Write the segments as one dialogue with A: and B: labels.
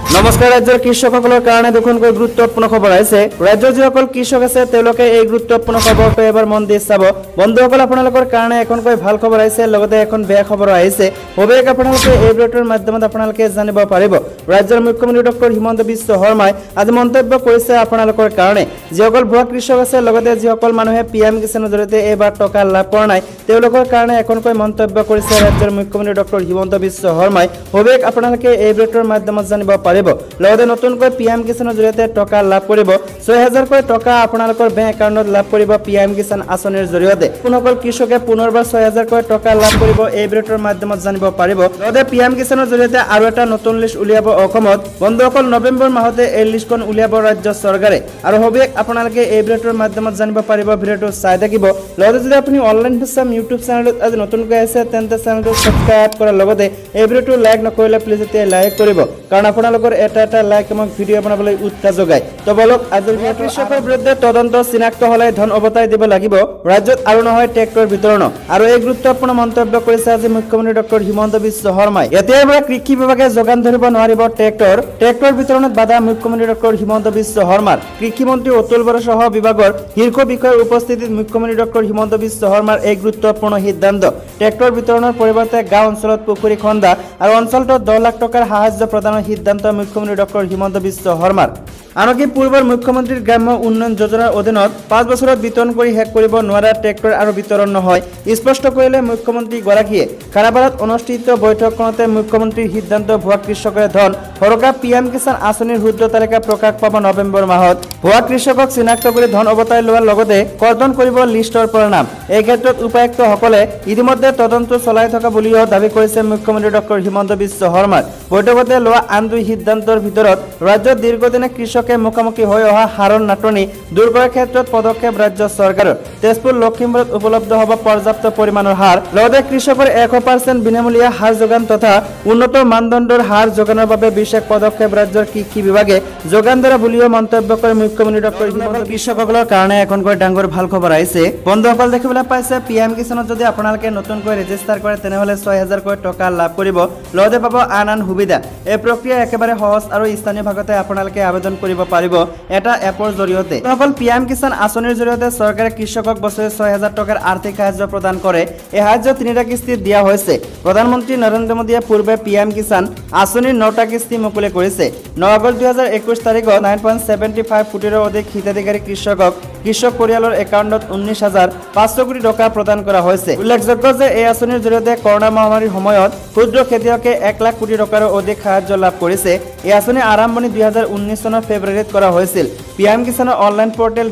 A: নমস্কাৰ ৰাজ্যৰ কৃষকসকলৰ কাৰণে দুখনকৈ গুৰুত্বপূৰ্ণ খবৰ আহিছে। ৰাজ্যৰ যিসকল কৃষক আছে তেওঁলোকে এই গুৰুত্বপূৰ্ণ খবৰটো এবাৰ মন দি চাব। বন্ধুসকল আপোনালোকৰ কাৰণে এখনকৈ ভাল খবৰ আহিছে, লগতে এখন বেয়া খবৰ আহিছে। সবিশেষ আপোনালোকে এই ভিডিঅ'টোৰ মাধ্যমত আপোনালোকে জানিব পাৰিব। ৰাজ্যৰ মুখ্যমন্ত্ৰী ডক্টৰ হিমন্ত বিশ্ব শৰ্মাই আজি মন্তব্য কৰিছে আপোনালোকৰ কাৰণে। যিসকল ভুৱা কৃষক আছে লগতে যিসকল মানুহে পিএম কিষাণৰ জৰিয়তে এইবাৰ টকা লাভ কৰা নাই তেওঁলোকৰ কাৰণে এখনকৈ মন্তব্য কৰিছে ৰাজ্যৰ মুখ্যমন্ত্ৰী ডক্টৰ হিমন্ত বিশ্ব শৰ্মাই। সবিশেষ আপোনালোকে এই ভিডিঅ'টোৰ মাধ্যমত জানিব পাৰিব। লগতে নতুনকৈ পিএম কিষাণৰ জৰিয়তে টকা লাভ কৰিব। ৬০০০কৈ টকা আপোনালোকৰ বেংক একাউণ্টত লাভ কৰিব পিএম কিষাণ আঁচনিৰ জৰিয়তে। কোনসকল কৃষকে পুনৰবাৰ ৬০০০কৈ টকা লাভ কৰিব এই ভিডিঅ'টোৰ মাধ্যমত জানিব পাৰিব। লগতে পিএম কিষাণৰ জৰিয়তে আৰু এটা নতুন লিষ্ট উলিয়াব অসমত। বন্ধুসকল নৱেম্বৰ মাহতে এই লিষ্টখন উলিয়াব ৰাজ্য চৰকাৰে। আৰু সবিশেষ আপোনালোকে এই ভিডিঅ'টোৰ মাধ্যমত জানিব পাৰিব। ভিডিঅ'টো চাই থাকিব। লগতে যদি আপুনি অনলাইন ভিছা ইউটিউব চেনেলত আজি নতুনকৈ আছে তেন্তে চেনেলটো ছাবস্ক্ৰাইব কৰাৰ লগতে এই ভিডিঅ'টো লাইক নকৰিলে প্লিজ এতিয়া লাইক কৰিব, কাৰণ আপোনালোকৰ এটা লাইক আমাক ভিডিঅ' বনাবলৈ উৎসাহ যোগায়। তো বলক আজিৰ কৃষকৰ বিৰুদ্ধে তদন্ত চিনাক্ত হলে ধন অবতাই দিব লাগিব। ৰাজ্যত আৰু নহয় ট্ৰেক্টৰ বিতৰণ। আৰু এই গুৰুত্বপূৰ্ণ মন্তব্য কৰিছে আজি মুখ্যমন্ত্ৰী ডক্টৰ হিমন্ত বিশ্ব শৰ্মাই। এতিয়াৰ পৰা কৃষি বিভাগে যোগান ধৰিব নোৱাৰিব ট্ৰেক্টৰ বিতৰণত বাধা মুখ্যমন্ত্ৰী ডক্টৰ হিমন্ত বিশ্ব শৰ্মাৰ। কৃষিমন্ত্ৰী অতুল বৰা সহ বিভাগৰ শীৰ্ষ বিষয়াৰ উপস্থিতিত মুখ্যমন্ত্ৰী ডক্টৰ হিমন্ত বিশ্ব শৰ্মাৰ এই গুৰুত্বপূৰ্ণ সিদ্ধান্ত। ট্ৰেক্টৰ বিতৰণৰ পৰিৱৰ্তে গাঁও অঞ্চলত পুখুৰী খন্দা আৰু অঞ্চলটোত 10 লাখ টকাৰ সাহায্য প্ৰদানৰ সিদ্ধান্ত মুখ্যমন্ত্ৰী ডক্টৰ হিমন্ত বিশ্ব শৰ্মাৰ। আনকি পূৰ্বৰ মুখ্যমন্ত্ৰীৰ গ্ৰাম্য উন্নয়ন যোজনাৰ অধীনত 5 বছৰত বিতৰণ কৰি শেষ কৰিব নোৱাৰা ট্ৰেক্টৰ আৰু বিতৰণ নহয়, স্পষ্ট কৰিলে মুখ্যমন্ত্ৰীগৰাকীয়ে। খানাপাৰাত অনুষ্ঠিত বৈঠকখনতে মুখ্যমন্ত্ৰীৰ সিদ্ধান্ত ভুৱা কৃষকৰে ধন সৰকা পিএম কিষাণ আঁচনিৰ শুদ্ধ তালিকা প্ৰকাশ পাব নৱেম্বৰ মাহত। ভুৱা কৃষকক চিনাক্ত কৰি ধন অবতাই লোৱাৰ লগতে কৰ্তন কৰিব লিষ্টৰ পৰা নাম। এই ক্ষেত্ৰত উপায়ুক্তসকলে ইতিমধ্যে তদন্ত চলাই থকা বুলিও দাবী কৰিছে মুখ্যমন্ত্ৰী ডক্টৰ হিমন্ত বিশ্ব শৰ্মাই। বৈঠকতে লোৱা আন 2 সিদ্ধান্তৰ ভিতৰত ৰাজ্যত দীৰ্ঘদিনে কৃষকে মুখামুখি হৈ অহা হাৰৰ নাটনি দূৰ কৰাৰ ক্ষেত্ৰত পদক্ষেপ ৰাজ্য চৰকাৰৰ। তেজপুৰ লখিমপুৰত উপলব্ধ হ'ব পৰ্যাপ্ত পৰিমাণৰ সাৰ, লগতে কৃষকৰ 100% বিনামূলীয়া সাৰ যোগান তথা উন্নত মানদণ্ডৰ সাৰ যোগানৰ বাবে বিশেষ পদক্ষেপ ৰাজ্যৰ কৃষি বিভাগে যোগান ধৰা বুলিও মন্তব্য কৰে মুখ্যমন্ত্ৰী ডক্টৰ হিমন্ত। কৃষকসকলৰ কাৰণে এখনকৈ ডাঙৰ ভাল খবৰ আহিছে। বন্ধুসকল দেখিবলৈ পাইছে পিএম কিষাণত যদি আপোনালোকে নতুনকৈ ৰেজিষ্টাৰ কৰে তেনেহ'লে ৬০০০কৈ টকা লাভ কৰিব, লগতে পাব আন সুবিধা। এই প্ৰক্ৰিয়া একেবাৰে সহজ আৰু স্থানীয় ভাগতে আপোনালোকে আবেদন কৰিব পাৰিব এটা এপৰ জৰিয়তে। অকল পিএম কিষাণ আঁচনিৰ জৰিয়তে চৰকাৰে কৃষকক বছৰে ৬০০০ টকাৰ আৰ্থিক সাহায্য প্ৰদান কৰে। এই সাহায্য 3টা কিস্তিত দিয়া হৈছে। প্ৰধানমন্ত্ৰী নৰেন্দ্ৰ মোদীয়ে পূৰ্বে পিএম কিষাণ আঁচনিৰ 9টা কিস্তি মুকলি কৰিছে। 9 আগষ্ট 2021 তাৰিখত 9.75 কোটিৰো অধিক হিতাধিকাৰী কৃষক পৰিয়ালৰ একাউণ্টত 19,500 কোটি টকা প্ৰদান কৰা হৈছে। উল্লেখযোগ্য যে এই আঁচনিৰ জৰিয়তে কৰোনা মহামাৰীৰ সময়ত ক্ষুদ্ৰ খেতিয়কে 1 লাখ কোটি টকাৰো অধিক সাহায্য লাভ কৰিছে। এই আঁচনিৰ আৰম্ভণি 2019 চনৰ ফেব্ৰুৱাৰীত কৰা হৈছিল। পিএম কিষাণৰ অনলাইন পৰ্টেল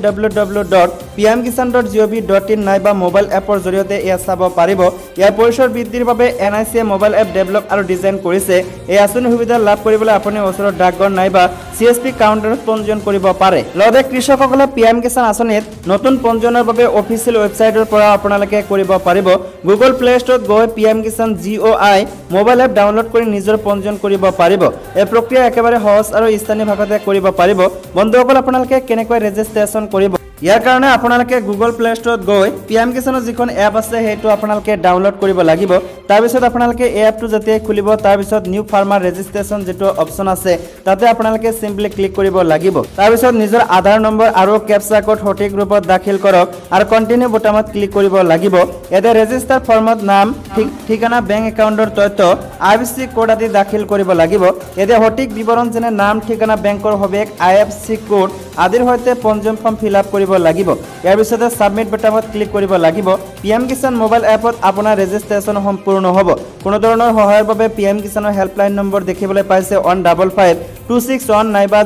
A: www.pmkisan.gov.in নাইবা মোবাইল এপৰ জৰিয়তে এয়া চাব পাৰিব। ইয়াৰ পৰিসৰ বৃদ্ধিৰ বাবে NIC মোবাইল এপ ডেভেলপ আৰু ডিজাইন কৰিছে। এই আঁচনিৰ সুবিধা লাভ কৰিবলৈ আপুনি ওচৰৰ ডাকঘৰ নাইবা CSP কাউণ্টাৰত পঞ্জীয়ন কৰিব পাৰে। লগতে কৃষকসকলে পিএম কিষাণ আঁচনিত নতুন পঞ্জীয়নৰ বাবে অফিচিয়েল ৱেবছাইটৰ পৰা আপোনালোকে কৰিব পাৰিব। গুগল প্লে ষ্টৰত গৈ PM Kisan GOI mobile app download কৰি নিজৰ পঞ্জীয়ন কৰিব পাৰিব। এই প্ৰক্ৰিয়া একেবাৰে সহজ আৰু স্থানীয় ভাষাতে কৰিব পাৰিব। বন্ধুসকল আপোনালোকে কেনেকৈ ৰেজিষ্ট্ৰেশ্যন কৰিব? ইয়াৰ কাৰণে আপোনালোকে গুগল প্লে ষ্টৰত গৈ পিএম কিষাণৰ যিখন এপ আছে সেইটো আপোনালোকে ডাউনলোড কৰিব লাগিব। তাৰপিছত আপোনালোকে এই এপটো যেতিয়াই খুলিব তাৰপিছত নিউ ফাৰ্মাৰ ৰেজিষ্ট্ৰেশ্যন যিটো অপশ্যন আছে তাতে আপোনালোকে চিম্পলি ক্লিক কৰিব লাগিব। তাৰপিছত নিজৰ আধাৰ নম্বৰ আৰু কেপচা কোড সঠিক ৰূপত দাখিল কৰক আৰু কণ্টিনিউ বুটামত ক্লিক কৰিব লাগিব। ইয়াতে ৰেজিষ্টাৰ ফৰ্মত নাম, ঠিকনা, বেংক একাউণ্টৰ তথ্য, IFSC কোড আদি দাখিল কৰিব লাগিব। ইয়াতে সঠিক বিৱৰণ যেনে নাম, ঠিকনা, বেংকৰ সবিশেষ, IFSC কোড আদিৰ সৈতে পঞ্জীয়ন ফৰ্ম ফিল আপ কৰিব লাগিব। ইয়াৰ পিছতে সাবমিট বাটনত ক্লিক কৰিব লাগিব। পিএম কিষাণ মোবাইল এপত আপোনাৰ ৰেজিষ্ট্ৰেশ্যন সম্পূৰ্ণ হ'ব। কোনো ধৰণৰ সহায়ৰ বাবে পিএম কিষাণৰ হেল্পলাইন নম্বৰ দেখিবলৈ পাইছে 155-261 নাইবা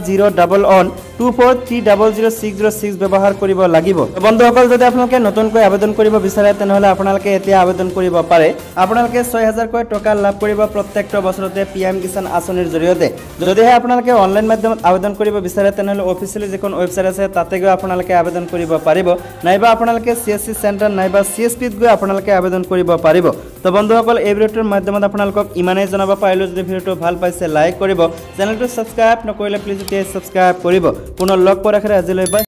A: 011-24300606 ব্যৱহাৰ কৰিব লাগিব। বন্ধুসকল যদি আপোনালোকে নতুনকৈ আবেদন কৰিব বিচাৰে তেনেহ'লে আপোনালোকে এতিয়া আবেদন কৰিব পাৰে। আপোনালোকে ৬০০০কৈ টকা লাভ কৰিব প্ৰত্যেকটো বছৰতে পিএম কিষাণ আঁচনিৰ জৰিয়তে। যদিহে আপোনালোকে অনলাইন মাধ্যমত আবেদন কৰিব বিচাৰে তেনেহ'লে অফিচিয়েলি যিখন ৱেবছাইট আছে তাতে গৈ আপোনালোকে আবেদন কৰিব পাৰিব, নাইবা আপোনালোকে CSC চেণ্টাৰ নাইবা CSPত গৈ আপোনালোকে আবেদন কৰিব পাৰিব। তো বন্ধুসকল এই ভিডিঅ'টোৰ মাধ্যমত আপোনালোকক ইমানেই জনাব পাৰিলোঁ। যদি ভিডিঅ'টো ভাল পাইছে লাইক কৰিব, চেনেলটো ছাবস্ক্ৰাইব নকৰিলে প্লিজ এতিয়া ছাবস্ক্ৰাইব কৰিব। পুনৰ লগ পোৱাৰ আশাৰে আজিলৈ বাই।